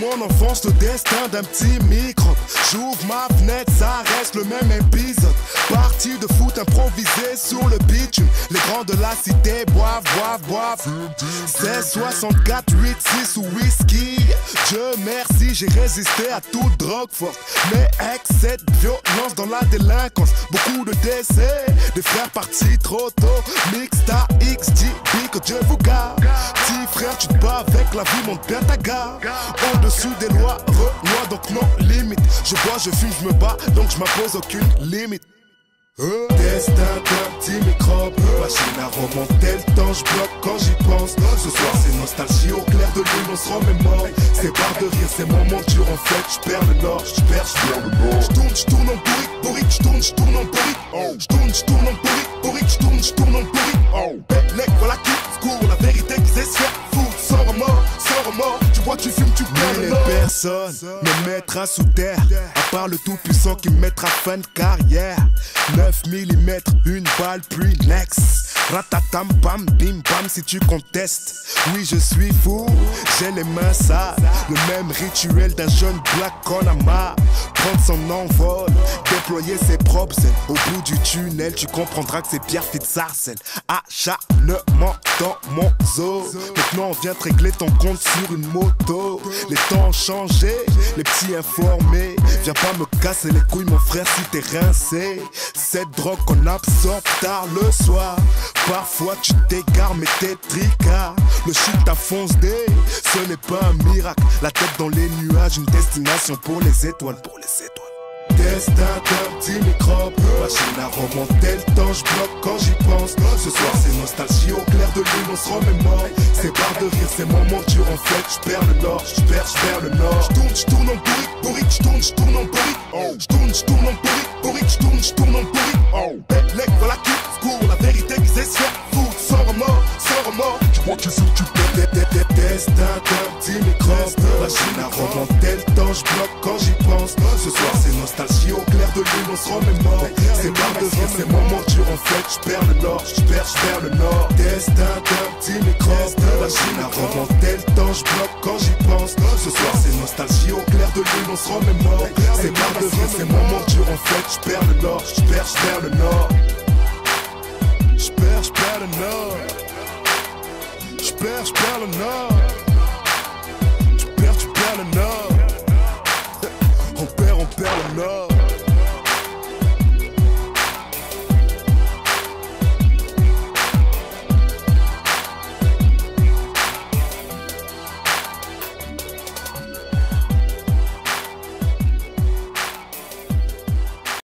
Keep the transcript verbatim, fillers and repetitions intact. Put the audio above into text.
mon enfance, le destin d'un petit microbe. J'ouvre ma fenêtre, ça reste le même épisode. Partie de foot improvisé sur le bitume. Les grands de la cité boivent, boivent, boivent. C'est soixante-quatre, huit, six ou whisky. Dieu merci, j'ai résisté à toute drogue forte. Mais excès de violence dans la délinquance. Beaucoup de décès, des frères partis trop tôt. Mixta, X D B, que Dieu vous garde. Petit frère, tu te bats avec la vie, monte bien ta garde. Au-dessus des lois, re-lois, donc non limite. Je bois, je fume, je me bats, donc je m'impose aucune limite. Euh. Destin d'un petit microbe, machine à remonter le temps, je bloque quand j'y pense. Ce soir c'est nostalgie, au clair de lune on se remémore. C'est barre de rire, ces moments durs en fait, je perds le nord, je perds, je perds le nord. Je tourne, je tourne en bourrique, bourrique, je tourne, je tourne en bourrique. Je tourne, je tourne en bourrique, bourrique, je tourne, je tourne en bourrique. Bellec, voilà qui court, la vérité qui sait se faire foutre. Sans remords, sans remords, tu vois tu fumes, tu perds le nord. Personne ne mettra sous terre, à part le tout puissant qui mettra fin de carrière. neuf millimètres, une balle puis next. Ratatam bam bim bam si tu contestes. Oui je suis fou, j'ai les mains sales. Le même rituel d'un jeune black qu'on a marre. Prendre son envol, déployer ses propres ailes. Au bout du tunnel tu comprendras que c'est Pierre Fitzarcel. Acharnement dans mon zoo. Maintenant on vient te régler ton compte sur une moto. Les temps ont changé, les petits informés. Viens pas me casser les couilles mon frère si t'es rincé. Cette drogue qu'on absorbe tard le soir. Parfois tu t'égares mais t'es tricard. Le shit t'a foncé, ce n'est pas un miracle. La tête dans les nuages, une destination pour les étoiles, pour les étoiles. Destin d'un petit microbe, machine à remonter le temps, je bloque quand j'y pense. Ce soir c'est nostalgie, au clair de lune on se remémore. C'est barre de rire, ces moments durs en fait, je perds le nord, je perds, je perds le nord. Je tourne, je tourne en bourrique, bourrique, je tourne, je tourne en bourrique. Je tourne, je tourne en bourrique, bourrique, je tourne, je tourne en bourrique. Bellec, voilà qui court, la vérité qui sait se faire foutre. Sans remords, sans remords, tu vois tu sais que tu perds. Destin d'un petit microbe, machine à remonter le temps, je bloque quand j'y pense. Ce soir c'est nostalgie, au clair de lune on se remémore. C'est barre de rire, ces moments durs en fait, je perds le nord, je perds, je perds le nord. Destin d'un petit microbe, machine à remonter le temps, je bloque quand j'y pense. Ce soir c'est nostalgie, au clair de lune on se remémore. C'est barre de rire, ces moments durs en fait, je perds le nord, je perds, je perds le nord.